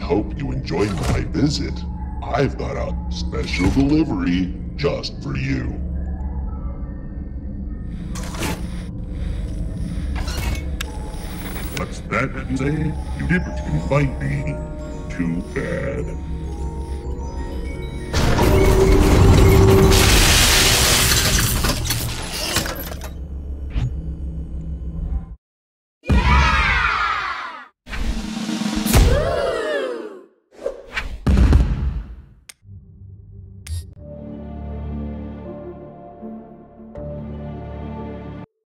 hope you enjoyed my visit. I've got a special delivery just for you. What's that you say? You never can find me. Too bad.